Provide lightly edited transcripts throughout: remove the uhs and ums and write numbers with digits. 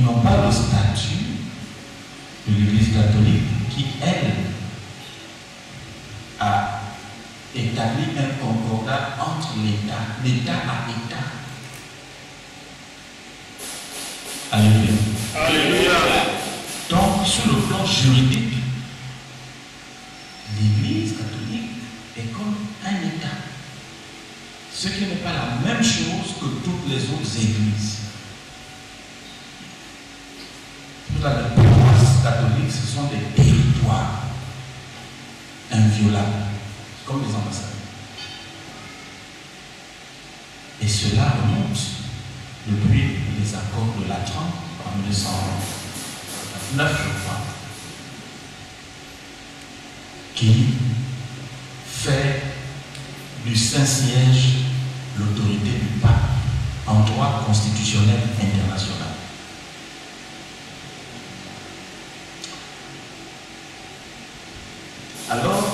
Ils n'ont pas le statut de l'Église catholique qui, elle, a établi un concordat entre l'État à État. Alléluia. Alléluia. Donc, sur le plan juridique, l'Église catholique est comme un État. Ce qui n'est pas la même chose que toutes les autres églises. Les paroisses catholiques, ce sont des territoires inviolables, comme les ambassades. Et cela remonte depuis les accords de Latran en 1909, je crois, qui fait du Saint-Siège l'autorité du pape en droit constitutionnel international. Alors,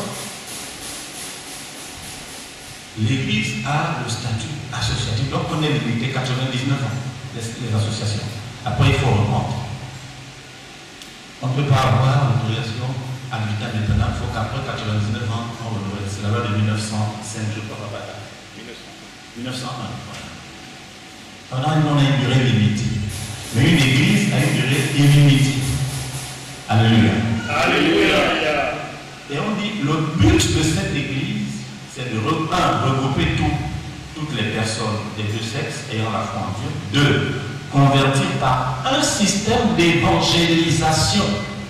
l'Église a le statut associatif. Donc, on est limité 99 ans, les associations. Après, il faut reprendre. On ne peut pas avoir l'autorisation habitat maintenant, il faut qu'après 99 ans, on renouvelle. C'est la loi de 1905, je crois pas. 1901. Pendant on a une durée limitée. Mais une église a une durée illimitée. Alléluia. Alléluia. Et on dit, le but de cette église, c'est de regrouper toutes les personnes des deux sexes ayant la foi en Dieu. 2. Convertir par un système d'évangélisation.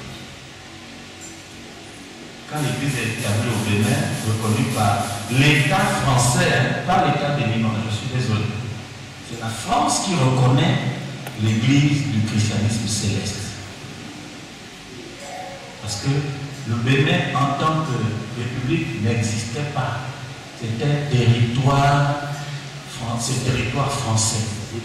Quand l'église est établie au Bénin, reconnue par l'État français, pas l'État béninois, je suis désolé. C'est la France qui reconnaît l'église du christianisme céleste. Parce que le Bénin, en tant que république, n'existait pas. C'était territoire français.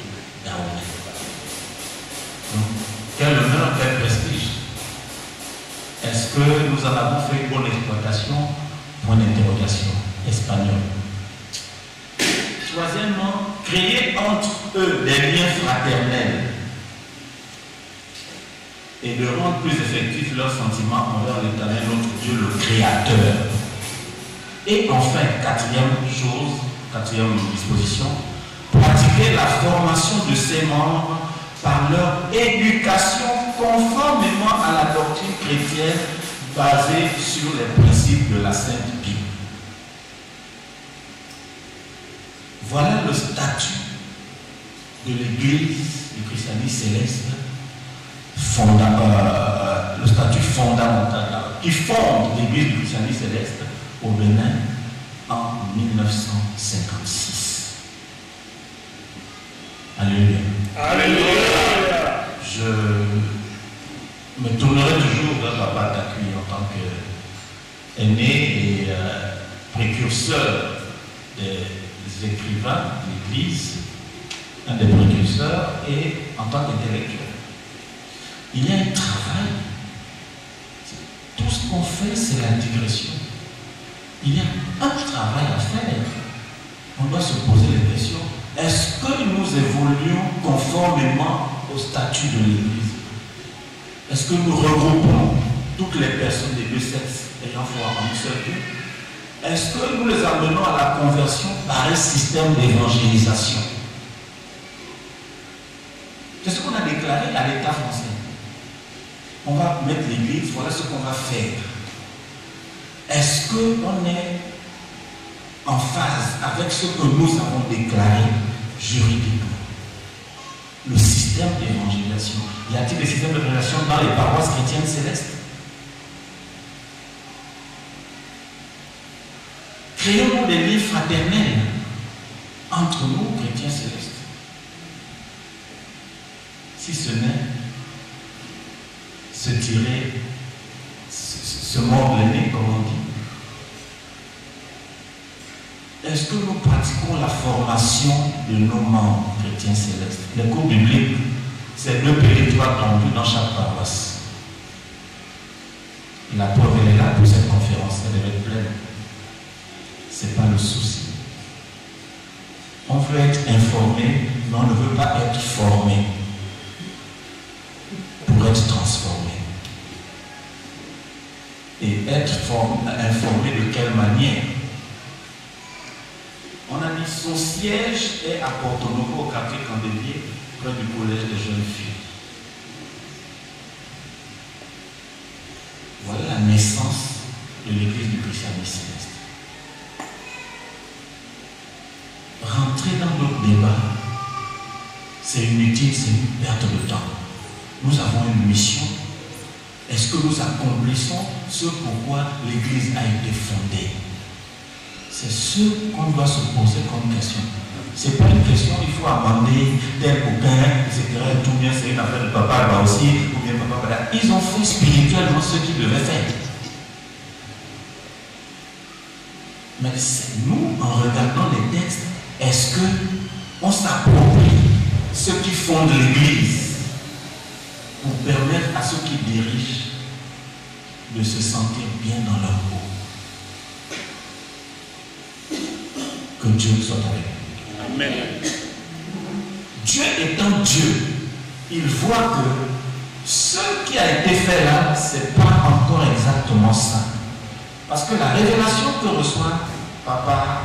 Donc, quel honneur, quel prestige. Est-ce que nous en avons fait une bonne exploitation? Point d'interrogation. Espagnol. Troisièmement, créer entre eux des liens fraternels et de rendre plus effectifs leurs sentiments envers l'Éternel, notre Dieu, le Créateur. Et enfin, quatrième disposition, pratiquer la formation de ses membres par leur éducation conformément à la doctrine chrétienne basée sur les principes de la Sainte Bible. Voilà le statut de l'Église du christianisme céleste, le statut fondamental qui fonde l'Église du christianisme céleste au Bénin en 1956. Alléluia. Alléluia. Je me tournerai toujours vers Papa Takui en tant qu'aîné et précurseur des écrivains de l'Église, un des précurseurs, et en tant qu'intellectuel. Il y a un travail. Tout ce qu'on fait, c'est la digression. Il y a un travail à faire. On doit se poser les questions. Est-ce que nous évoluons conformément au statut de l'Église? Est-ce que nous regroupons toutes les personnes des deux sexes ayant foi en un seul Dieu? Est-ce que nous les amenons à la conversion par un système d'évangélisation? C'est ce qu'on a déclaré à l'État français. On va mettre l'Église, voilà ce qu'on va faire. Est-ce qu'on est en phase avec ce que nous avons déclaré juridiquement? Le système d'évangélisation. Y a-t-il des systèmes d'évangélisation dans les paroisses chrétiennes célestes? Créons des liens fraternels entre nous, chrétiens célestes. Si ce n'est se tirer, se mordre le nez, comme on dit. Est-ce que nous pratiquons la formation de nos membres chrétiens célestes? Les cours bibliques, c'est 2 petits toits tendus dans chaque paroisse. La preuve, elle est là pour cette conférence, elle devait être pleine. Ce n'est pas le souci. On veut être informé, mais on ne veut pas être formé. être informé de quelle manière. On a dit son siège est à Porto Novo, au quartier Candelier, près du collège des jeunes filles. Voilà la naissance de l'église du christianisme céleste. Rentrer dans notre débat, c'est inutile, c'est une perte de temps. Nous avons une mission. Est-ce que nous accomplissons ce pourquoi l'église a été fondée? C'est ce qu'on doit se poser comme question. Ce n'est pas une question, il faut amender tel ou tel, etc. Tout bien, c'est une affaire de papa, là aussi, ou bien papa, là. Ils ont fait spirituellement ce qu'ils devaient faire. Mais c'est nous, en regardant les textes, est-ce qu'on s'approprie ce qui fonde l'église pour permettre à ceux qui dirigent de se sentir bien dans leur peau? Que Dieu soit avec nous. Amen. Dieu étant Dieu, il voit que ce qui a été fait là, ce n'est pas encore exactement ça. Parce que la révélation que reçoit Papa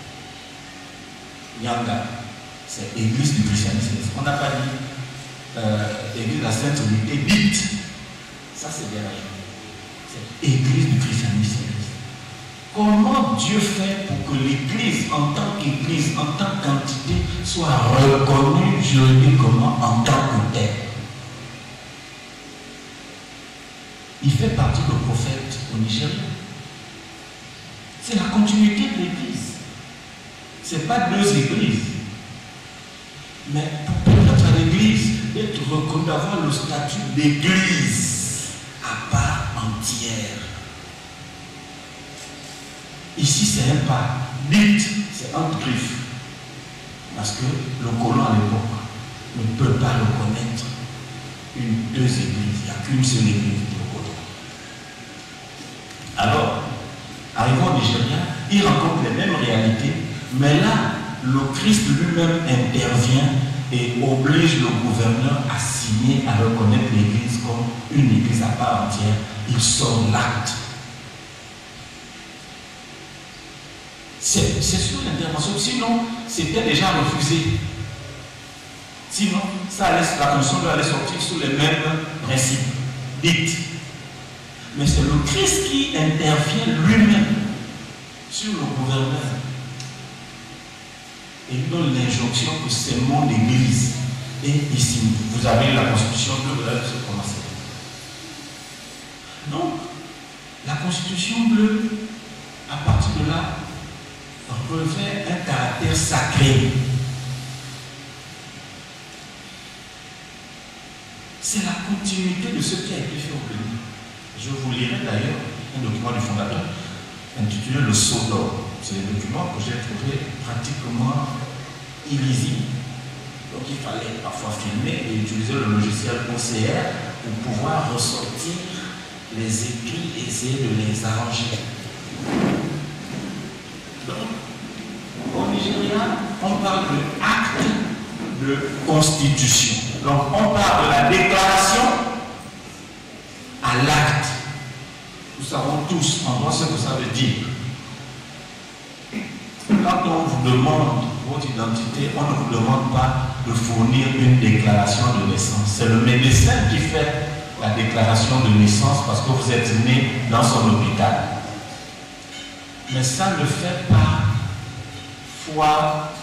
Nyanga, c'est l'église du christianisme. On n'a pas dit l'église de la Sainte Trinité dite. Ça, c'est bien la chose. C'est l'église du christianisme. Comment Dieu fait pour que l'église, en tant qu'église, en tant qu'entité, soit reconnue juridiquement en tant que telle? Il fait partie de prophètes au Nigeria. C'est la continuité de l'église. Ce n'est pas deux églises. Mais pour permettre à l'église d'être reconnue, d'avoir le statut d'église à part entière. Ici, c'est un pas. Vite, c'est entre griffes. Parce que le colon à l'époque ne peut pas reconnaître deux églises. Il n'y a qu'une seule église de colon. Alors, arrivant au Nigeria, il rencontre les mêmes réalités, mais là, le Christ lui-même intervient et oblige le gouverneur à signer, à reconnaître l'église comme une église à part entière. Il sort l'acte. C'est sur l'intervention, sinon c'était déjà refusé. Sinon, la conscience allait sortir sous les mêmes principes. Dites. Mais c'est le Christ qui intervient lui-même sur le gouverneur. Et il donne l'injonction que c'est mon église. Et ici, vous avez la constitution bleue, vous allez se commencer. Donc, la constitution bleue, à partir de là, revêt un caractère sacré. C'est la continuité de ce qui a été fait au Bénin. Je vous lirai d'ailleurs un document du fondateur intitulé Le Sceau d'or. C'est un document que j'ai trouvé pratiquement illisible. Donc il fallait parfois filmer et utiliser le logiciel OCR pour pouvoir ressortir les écrits et essayer de les arranger. Donc, au Nigeria, on parle de acte de constitution. Donc, on parle de la déclaration à l'acte. Nous savons tous en droit ce que ça veut dire. Quand on vous demande votre identité, on ne vous demande pas de fournir une déclaration de naissance. C'est le médecin qui fait la déclaration de naissance parce que vous êtes né dans son hôpital. Mais ça ne fait pas foi,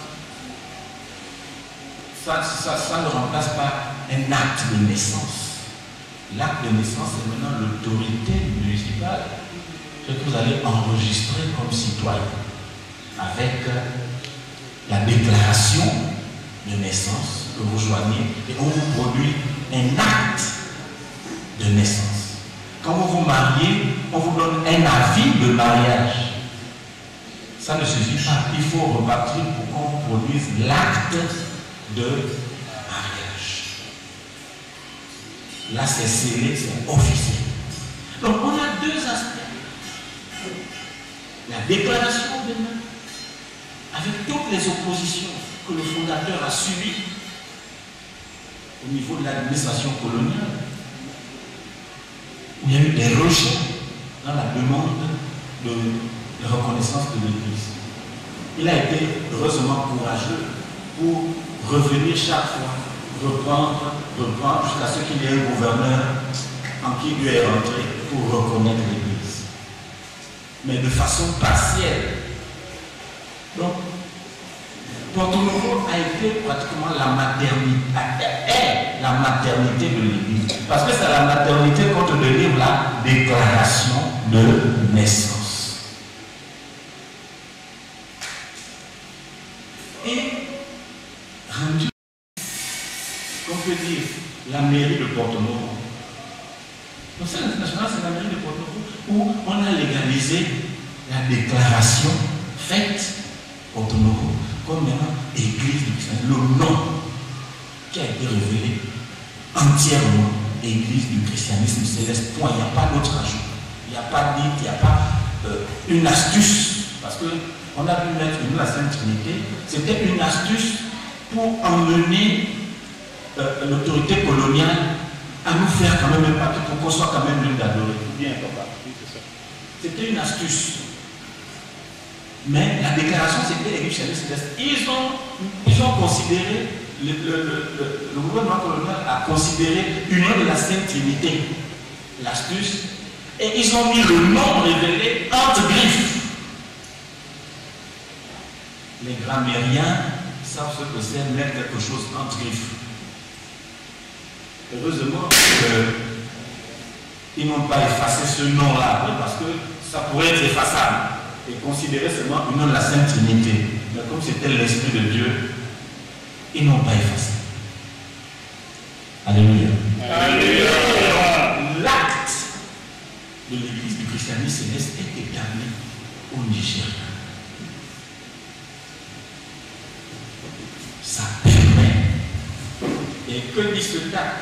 ça ne remplace pas un acte de naissance. L'acte de naissance, c'est maintenant l'autorité municipale que vous allez enregistrer comme citoyen avec la déclaration de naissance que vous joignez et on vous produit un acte de naissance. Quand vous vous mariez, on vous donne un avis de mariage. Ça ne suffit pas. Il faut repartir pour qu'on produise l'acte de mariage. Là, c'est scellé, c'est officiel. Donc, on a deux aspects. La déclaration de main, avec toutes les oppositions que le fondateur a subies au niveau de l'administration coloniale, où il y a eu des rejets dans la demande de reconnaissance de l'Église. Il a été heureusement courageux pour revenir chaque fois, reprendre, jusqu'à ce qu'il y ait un gouverneur en qui Dieu est rentré pour reconnaître l'Église. Mais de façon partielle. Donc, Porto Novo a été pratiquement la maternité de l'Église. Parce que c'est la maternité qu'on te délivre la déclaration de naissance. Et rendu, on peut dire, la mairie de Porto Novo. Conseil international, c'est la mairie de Porto Novo où on a légalisé la déclaration faite Porto Novo comme maintenant Église du christianisme. Le nom qui a été révélé entièrement Église du christianisme céleste. Point. Il n'y a pas d'autre ajout. Il n'y a pas dit, il n'y a pas une astuce. Parce qu'on a pu mettre la Sainte Trinité. C'était une astuce pour emmener l'autorité coloniale à nous faire quand même un papier pour qu'on soit quand même l'une d'adorer. Bien, papa. Oui, c'est ça. C'était une astuce. Mais la déclaration, c'était l'Église céleste. Ils ont considéré, le gouvernement colonial a considéré une de la Sainte Trinité, l'astuce, et ils ont mis le nom révélé entre griffes. Les grammairiens savent ce que c'est mettre quelque chose entre griffes. Heureusement qu'ils n'ont pas effacé ce nom-là, parce que ça pourrait être effaçable et considéré seulement une nom de la Sainte Trinité. Mais comme c'était l'Esprit de Dieu, ils n'ont pas effacé. Alléluia. Alléluia. L'acte de l'Église du christianisme céleste est établi au Nigeria. Ça permet. Et que dit cet acte?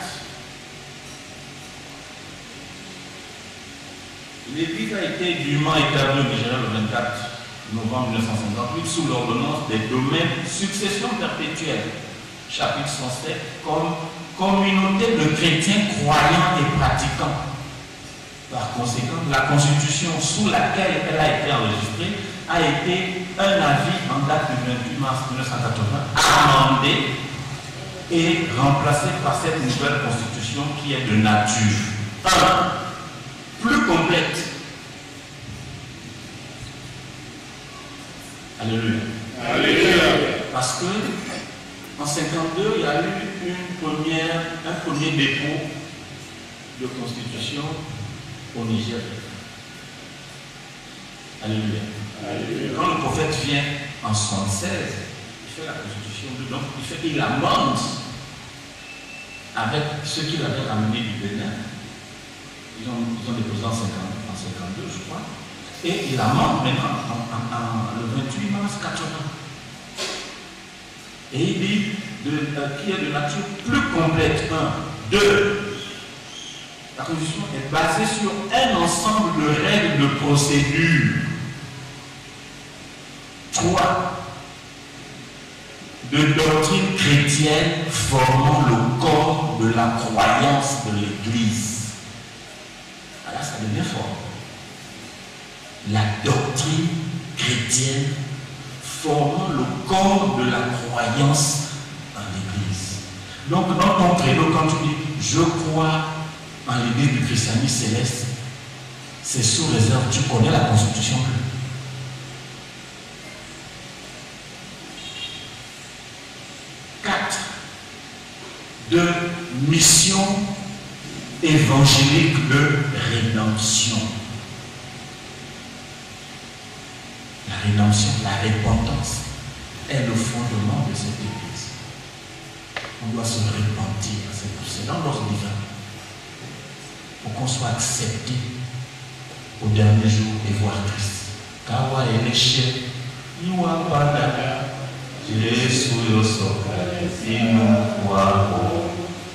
L'Église a été dûment établie au Nigeria le 24 novembre 1958 sous l'ordonnance des domaines succession perpétuelle, chapitre 107, comme communauté de chrétiens croyants et pratiquants. Par conséquent, la constitution sous laquelle elle a été enregistrée a été un avis en date du 28 mars 1980 amendé et remplacé par cette nouvelle constitution qui est de nature plus complète. Alléluia. Alléluia. Parce que en 1952, il y a eu un premier dépôt de constitution au Niger. Alléluia. Alléluia. Quand le prophète vient en 1976, il fait la constitution, donc il amende avec ce qu'il avait ramené du Bénin. Ils ont déposé en 1952, je crois. Et il amende maintenant le 28 mars 80. Et il dit qui est de nature plus complète. 1. 2. La constitution est basée sur un ensemble de règles de procédure. 3. De doctrines chrétiennes formant le corps de la croyance de l'Église. Alors ça devient fort. La doctrine chrétienne formant le corps de la croyance en l'Église. Donc dans ton credo, quand tu dis je crois en l'Église du christianisme céleste, c'est sous réserve, tu connais la constitution. 4. De mission évangélique de rédemption. La rédemption, la repentance est le fondement de cette Église. On doit se repentir, c'est dans l'ordre divin, pour qu'on soit accepté au dernier jour et voir Christ. Kawa eleche, iwa pada, Jésus yosoka, inu wako.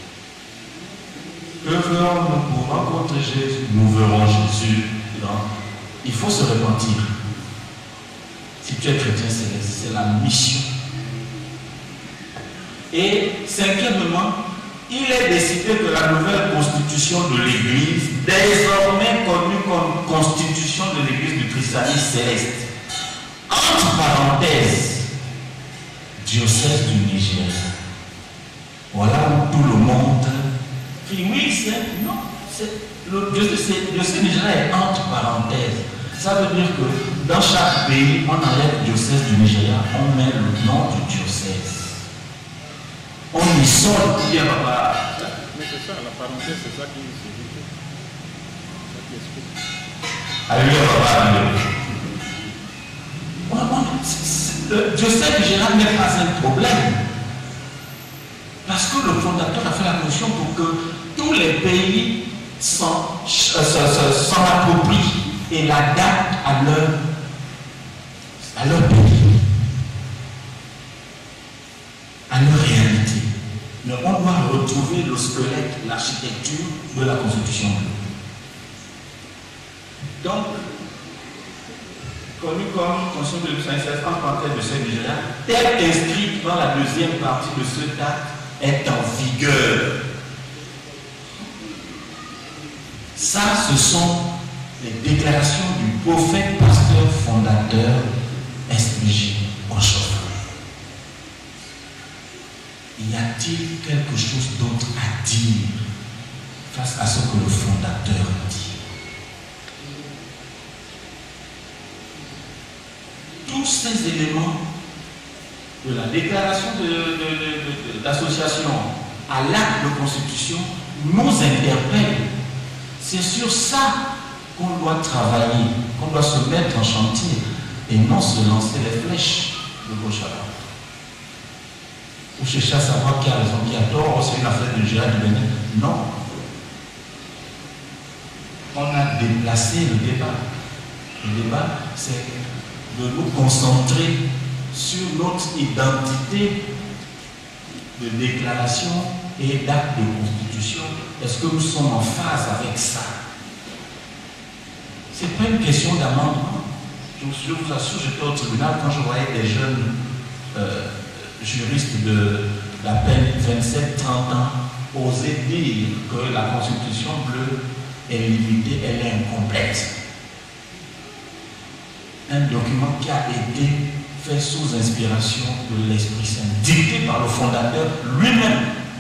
Que ferons-nous pour rencontrer Jésus? Nous verrons Jésus. Il faut se repentir. Si tu es chrétien céleste, c'est la mission. Et cinquièmement, il est décidé que la nouvelle constitution de l'Église, désormais connue comme constitution de l'Église du christianisme céleste, entre parenthèses, diocèse du Nigeria. Voilà où tout le monde dit oui, c'est non, le diocèse du Nigeria est entre parenthèses. Ça veut dire que dans chaque pays, on enlève le diocèse du Nigeria, on met le nom du diocèse. On y sort bien, papa. Mais c'est ça, la parenthèse, c'est ça qui explique. Alléluia, papa. Le diocèse du Nigeria n'est pas un problème. Parce que le fondateur a fait la motion pour que tous les pays s'en approprient et l'adaptent à leur pays, à leur réalité. Mais on doit retrouver le squelette, l'architecture de la Constitution. Donc, connu comme Constitution de 1916 en parenthèse de ce Nigeria, telle inscrite dans la deuxième partie de ce acte, est en vigueur. Ça, ce sont les déclarations du prophète, pasteur, fondateur, SPJ Oshofa. Y a-t-il quelque chose d'autre à dire face à ce que le fondateur dit? Tous ces éléments de la déclaration d'association à l'acte de constitution nous interpellent. C'est sur ça qu'on doit travailler, qu'on doit se mettre en chantier et non se lancer les flèches de gauche à droite. Ou chercher à savoir qui a raison, qui a tort, c'est une affaire de Gérard du Bénin. Non. On a déplacé le débat. Le débat, c'est de nous concentrer sur notre identité de déclaration et d'acte de constitution. Est-ce que nous sommes en phase avec ça? Ce n'est pas une question d'amendement. Je vous assure, j'étais au tribunal quand je voyais des jeunes juristes de la peine 27-30 ans oser dire que la constitution bleue est limitée, elle est incomplète. Un document qui a été fait sous inspiration de l'Esprit Saint, dicté par le fondateur lui-même.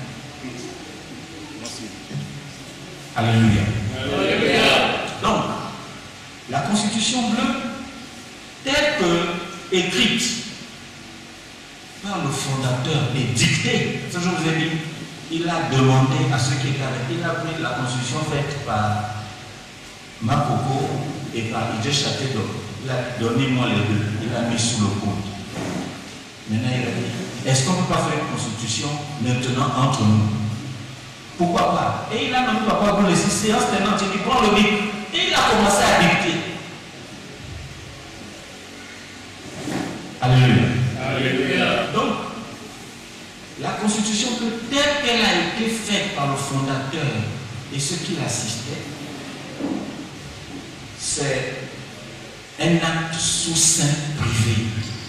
Alléluia. Alléluia. Donc, la constitution bleue, telle que écrite par le fondateur et dictée, ce que je vous ai dit, il a demandé à ceux qui étaient avec, il a pris la constitution faite par Makoko et par Idje Chatedo. Il a donné moi les deux, il a mis sous le coude. Maintenant il a dit, est-ce qu'on ne peut pas faire une constitution maintenant entre nous? Pourquoi pas? Et il a nommé papa pour les 6 séances tenantes, il dit, prends le bic. Et il a commencé à dicter. Alléluia. Alléluia. Donc, la constitution telle qu'elle a été faite par le fondateur et ceux qui l'assistaient, c'est un acte sous seing privé,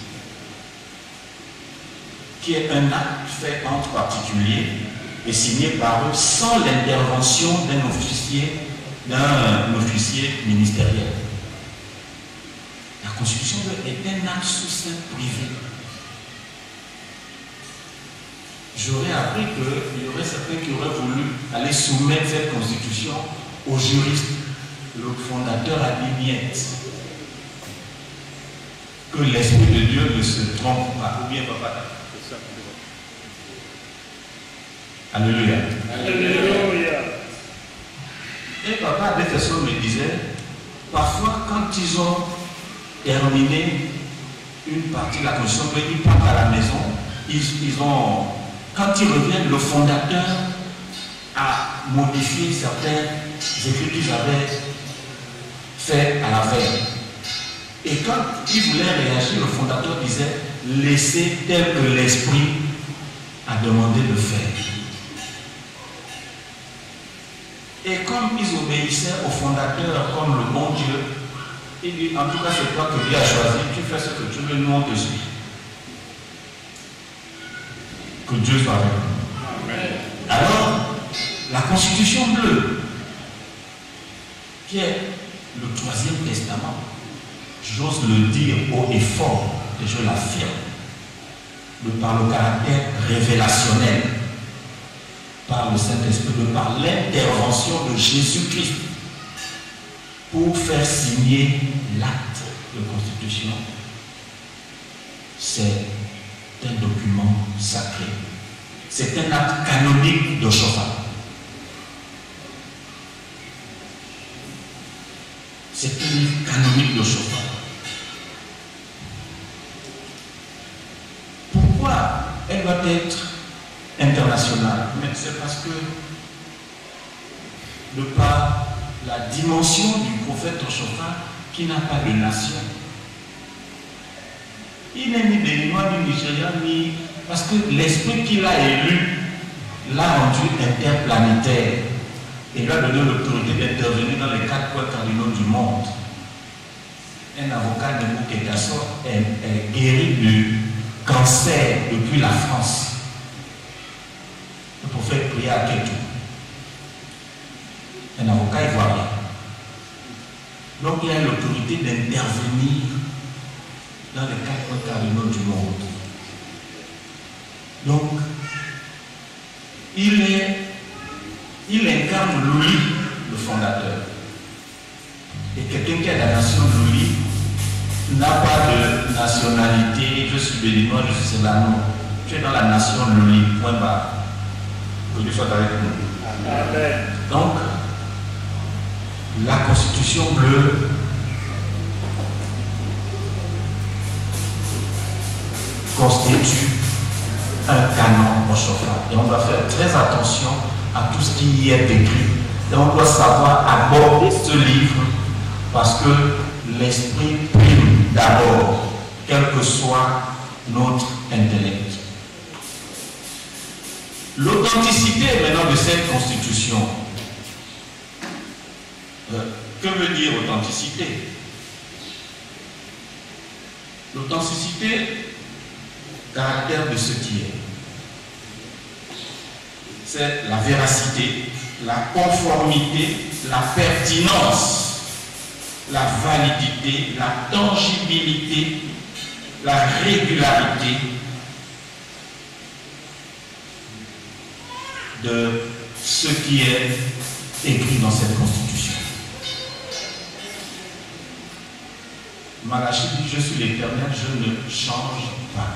qui est un acte fait entre particuliers et signé par eux sans l'intervention d'un officier ministériel. La constitution est un acte sous seing privé. J'aurais appris qu'il y aurait certains qui auraient voulu aller soumettre cette constitution aux juristes. Le fondateur a dit miette. Que l'Esprit de Dieu ne se trompe pas. Ou bien papa. Alléluia. Alléluia. Et papa Défeso me disait, parfois quand ils ont terminé une partie de la constitution, ils partent à la maison, quand ils reviennent, le fondateur a modifié certains écrits qu'ils avaient fait à la veille. Et quand il voulait réagir, le fondateur disait, laissez tel que l'Esprit a demandé de faire. Et comme ils obéissaient au fondateur comme le bon Dieu, il dit, en tout cas c'est toi que Dieu a choisi, tu fais ce que tu veux, nous on te suit. Que Dieu soit avec nous. Alors, Constitution bleue, qui est le 3e testament, j'ose le dire haut et fort, et je l'affirme, de par le caractère révélationnel, par le Saint-Esprit, de par l'intervention de Jésus-Christ pour faire signer l'acte de constitution, c'est un document sacré. C'est un acte canonique de Shofar. C'est un livre canonique de Shofar. Pourquoi elle doit être internationale? Mais c'est parce que, de par la dimension du prophète au Shofar, qui n'a pas de nation. Il n'est ni béninois, ni nigérian, ni... Parce que l'esprit qu'il a élu l'a rendu interplanétaire et lui a donné l'autorité d'intervenir dans les 4 points cardinaux du monde. Un avocat de Boukétasso est guéri du cancer depuis la France. Le prophète priait à Kétou. Un avocat ivoirien. Donc il a l'autorité d'intervenir dans les 4 points cardinaux du monde. Donc, il incarne Luli, le fondateur. Et quelqu'un qui est de la nation Luli n'a pas de nationalité, je suis béninois, je suis cela, non. Tu es dans la nation Luli, point barre. Que Dieu soit avec nous. Amen. Donc, la Constitution bleue constitue un canon au Shofar. Et on doit faire très attention à tout ce qui y est écrit. Et on doit savoir aborder ce livre parce que l'esprit prime d'abord, quel que soit notre intellect. L'authenticité maintenant de cette constitution. Que veut dire authenticité? L'authenticité, caractère de ce qui est. C'est la véracité, la conformité, la pertinence, la validité, la tangibilité, la régularité de ce qui est écrit dans cette constitution. Malachie dit, je suis l'Éternel, je ne change pas.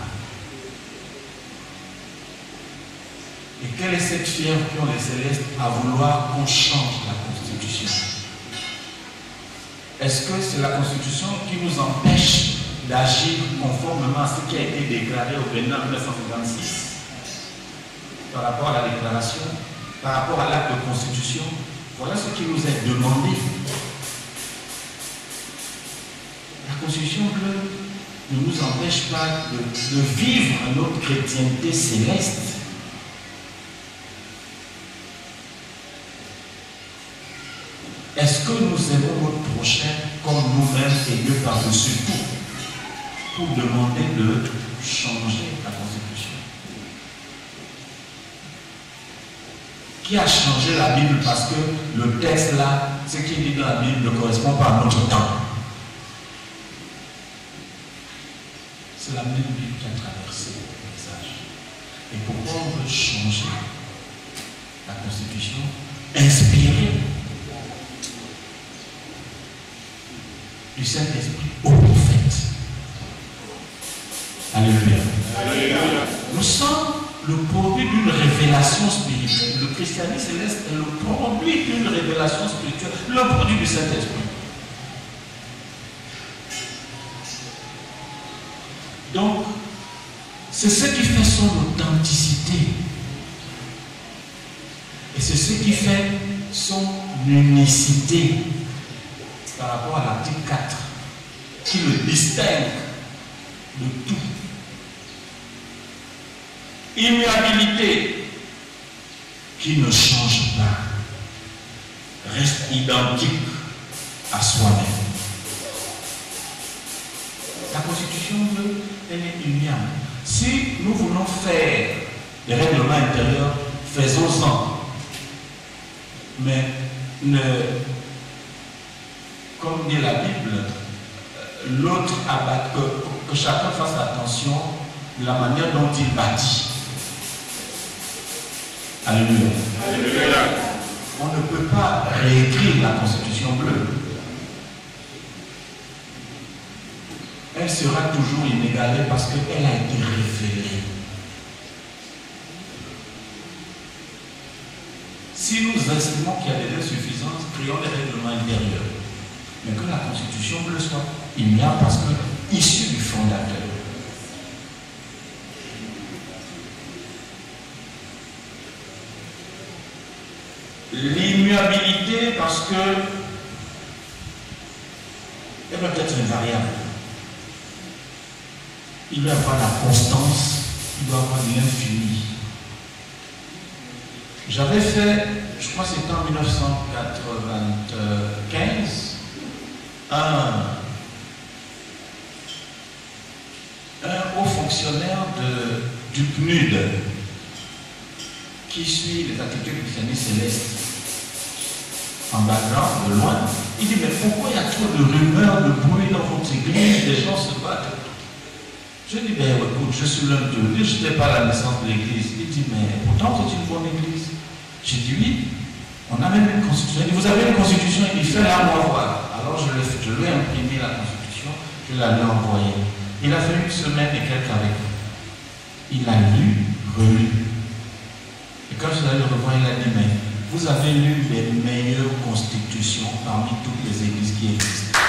Et quelle est cette fièvre qu'ont les célestes à vouloir qu'on change la Constitution? Est-ce que c'est la Constitution qui nous empêche d'agir conformément à ce qui a été déclaré au Bénin en 1956 par rapport à la déclaration, par rapport à l'acte de Constitution? Voilà ce qui nous est demandé. La Constitution bleue ne nous empêche pas de vivre notre chrétienté céleste. Est-ce que nous aimons notre prochain comme nous-mêmes et Dieu par-dessus tout pour demander de changer la Constitution? Qui a changé la Bible parce que le texte là, ce qui est dit dans la Bible ne correspond pas à notre temps? C'est la même Bible qui a traversé le message. Et pourquoi on veut changer la Constitution inspirée du Saint-Esprit au prophète? Alléluia. Alléluia. Nous sommes le produit d'une révélation spirituelle. Le christianisme céleste est le produit d'une révélation spirituelle, le produit du Saint-Esprit. Donc, c'est ce qui fait son authenticité. Et c'est ce qui fait son unicité par rapport à l'article 4, qui le distingue de tout. Immuabilité, qui ne change pas, reste identique à soi-même. La Constitution veut, elle est immuable. Si nous voulons faire des règlements intérieurs, faisons-en. Mais comme dit la Bible, l'autre abat, que chacun fasse attention de la manière dont il bâtit. Alléluia. Alléluia. On ne peut pas réécrire la Constitution bleue. Elle sera toujours inégalée parce qu'elle a été révélée. Si nous estimons qu'il y a des insuffisances, créons des règlements intérieurs. Mais que la Constitution bleue soit immuable parce que issue du fondateur. L'immuabilité parce que elle doit être une variable. Il doit y avoir la constance, il doit y avoir l'infini. J'avais fait, je crois que c'était en 1995, un haut fonctionnaire du PNUD qui suit les activités du christianisme céleste en background, de loin. Il dit, mais pourquoi il y a trop de rumeurs, de bruit dans votre église, des gens se battent? Je dis, ben écoute, je suis l'un d'eux. Je n'étais pas à la naissance de l'église. Il dit, mais pourtant c'est une bonne église. J'ai dit, oui, on a même une constitution. Il dit, vous avez une constitution? Il dit, fais-la moi voir. Alors je lui ai imprimé la constitution, je la lui ai envoyée. Il a fait une semaine et quelques avec moi. Il a lu, relu. Et quand je l'ai revoir, il a dit, mais vous avez lu les meilleures constitutions parmi toutes les églises qui existent.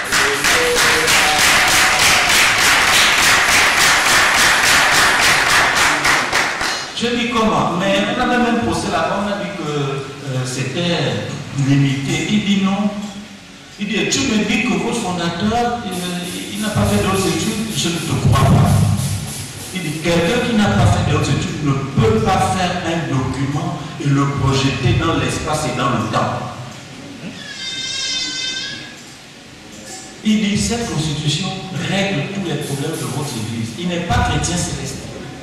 Je dis comment? Mais on avait même posé là-bas, on a dit que c'était limité. Il dit non. Il dit, tu me dis que votre fondateur, il n'a pas fait d'autres études, je ne te crois pas. Il dit, quelqu'un qui n'a pas fait d'autres études ne peut pas faire un document et le projeter dans l'espace et dans le temps. Il dit, cette constitution règle tous les problèmes de votre église. Il n'est pas chrétien céleste.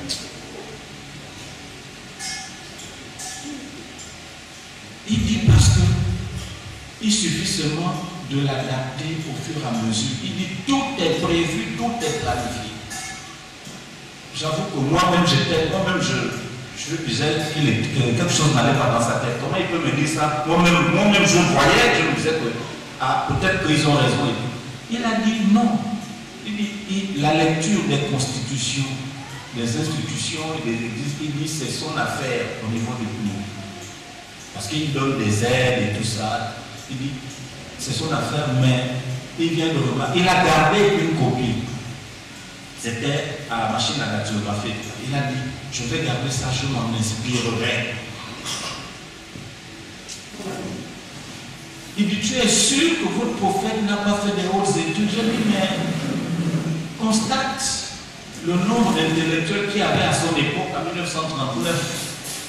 Il dit parce que il suffit seulement de l'adapter au fur et à mesure. Il dit tout est prévu, tout est planifié. J'avoue que moi-même je disais que quelque chose n'allait pas dans sa tête. Comment il peut me dire ça? Moi-même je voyais, je me disais que peut-être qu'ils ont raison. Il a dit non. Il dit la lecture des constitutions, des institutions et des églises, il dit c'est son affaire au niveau du pays. Parce qu'il donne des aides et tout ça. Il dit, c'est son affaire, mais il vient de remarquer. Il a gardé une copie. C'était à la machine à dactylographie. Il a dit, je vais garder ça, je m'en inspirerai. Il dit, tu es sûr que votre prophète n'a pas fait des hautes études? Je dis, mais constate le nombre d'intellectuels qu'il y avait à son époque, en 1939.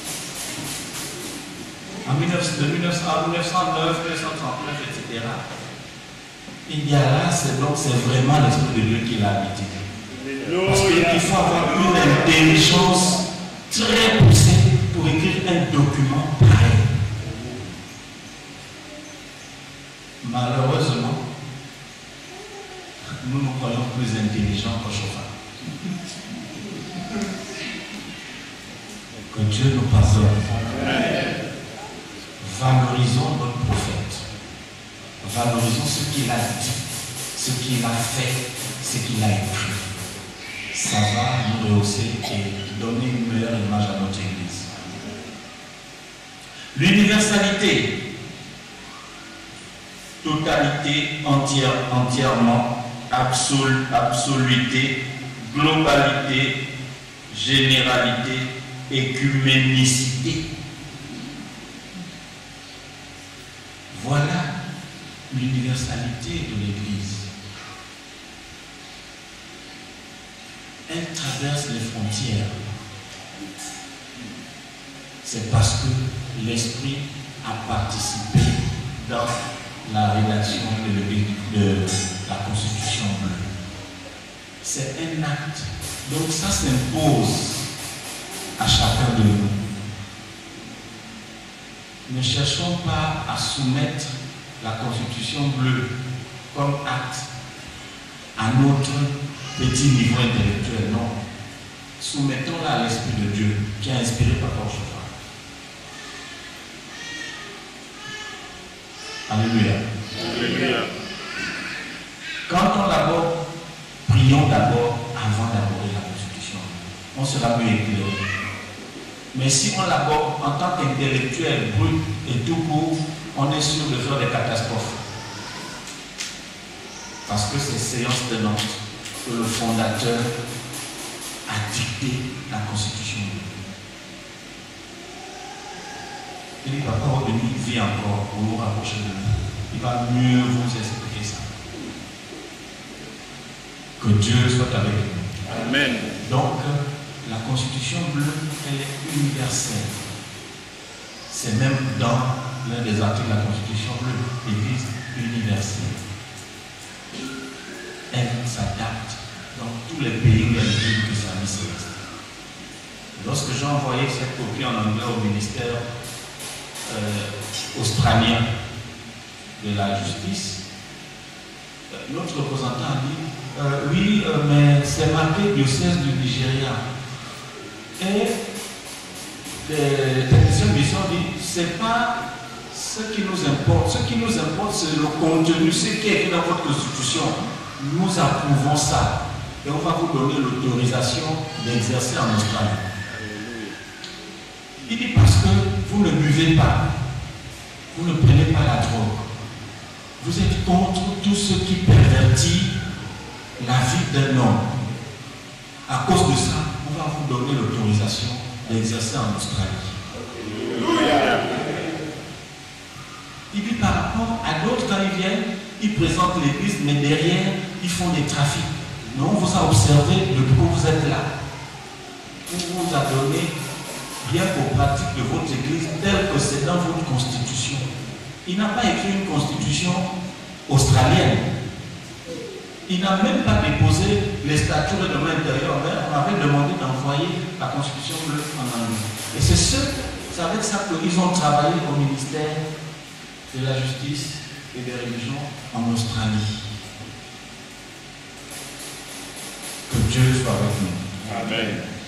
En 1909, 1939, etc. Il y a là, c'est vraiment l'Esprit de Dieu qui l'a habité. Parce qu'il faut avoir une intelligence très poussée pour écrire un document pareil. Malheureusement, nous nous croyons plus intelligents qu'au chauffard. Que Dieu nous pardonne. Valorisons notre prophète. Valorisons ce qu'il a dit, ce qu'il a fait, ce qu'il a écrit. Ça va nous rehausser et donner une meilleure image à notre Église. L'universalité. Totalité, entièrement, absoluité, globalité, généralité, écuménicité. Voilà l'universalité de l'Église. Elle traverse les frontières. C'est parce que l'Esprit a participé dans la rédaction de la Constitution bleue. C'est un acte. Donc ça s'impose à chacun de nous. ne cherchons pas à soumettre la Constitution bleue comme acte à notre petit niveau intellectuel, non. Soumettons-la à l'Esprit de Dieu qui a inspiré Papa Ochofa. Alléluia. Alléluia. Quand on l'aborde, prions d'abord avant d'aborder la Constitution. On sera mieux éclairé. Mais si on l'aborde en tant qu'intellectuel brut et tout court, on est sûr de faire des catastrophes. Parce que c'est séance tenante que le fondateur a dicté la Constitution. Il dit, Papa Obéni vit encore pour nous rapprocher de nous. Il va mieux vous expliquer ça. Que Dieu soit avec nous. Amen. Donc, la Constitution bleue, elle est universelle. C'est même dans l'un des articles de la Constitution bleue, l'Église universelle. Elle s'adapte dans tous les pays où il y a l'Église du service céleste. Lorsque j'ai envoyé cette copie en anglais au ministère australien de la justice, notre représentant a dit oui, mais c'est marqué diocèse du Nigeria. Et les techniciens de mission disent c'est pas ce qui nous importe. Ce qui nous importe, c'est le contenu, ce qui est écrit dans votre constitution. Nous approuvons ça. Et on va vous donner l'autorisation d'exercer en Australie. Il dit parce que vous ne buvez pas, vous ne prenez pas la drogue. Vous êtes contre tout ce qui pervertit la vie d'un homme. À cause de ça, on va vous donner l'autorisation d'exercer en Australie. Il dit par rapport à d'autres, quand ils viennent, ils présentent l'église, mais derrière, ils font des trafics. Mais on vous a observé depuis que vous êtes là. On vous a donné rien qu'aux pratiques de votre église, tel que c'est dans votre constitution. Il n'a pas écrit une constitution australienne. Il n'a même pas déposé les statuts de règlement intérieur. On avait demandé d'envoyer la constitution bleue en anglais. Et c'est avec ça qu'ils ont travaillé au ministère de la Justice et des Religions en Australie. Que Dieu soit avec nous. Amen.